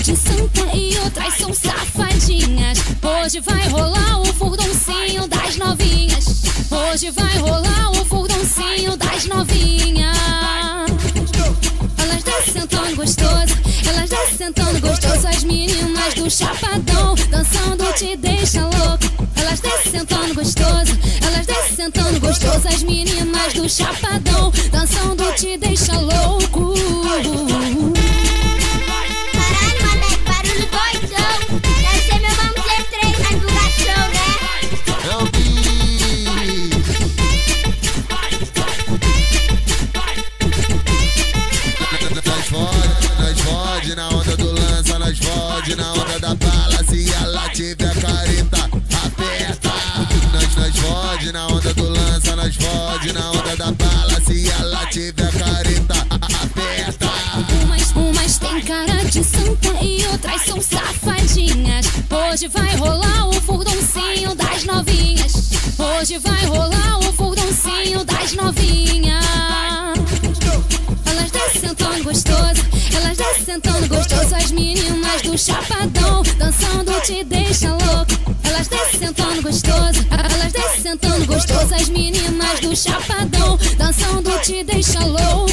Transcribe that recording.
de santa e outras são safadinhas. Hoje vai rolar o furduncinho das novinhas. Hoje vai rolar o furduncinho das novinhas. Elas descem sentando gostoso, elas descem sentando gostoso. As meninas do Chapadão dançando te deixa louco. Elas descem sentando gostoso, elas descem sentando gostoso. As meninas do Chapadão dançando te deixa louco. Caralho, mano, que barulho doidão. Deve ser meu Vamos Ser 3 na divulgação, né? É o Gui. Nós fode na onda do lança, nós fode na onda da bala. Se ela tiver careta, aperta. Nós fode na onda do lança, nós fode na onda da bala. Se ela tiver careta, aperta. Umas tem cara de santa e outras são safadinhas. Hoje vai rolar o furduncinho das novinhas. Hoje vai rolar o furduncinho das novinhas. Elas descem sentando gostoso, elas descem sentando gostoso. As meninas do Chapadão dançando te deixa louco. Elas descem sentando gostoso, elas descem sentando gostoso. As meninas do Chapadão dançando te deixa louco.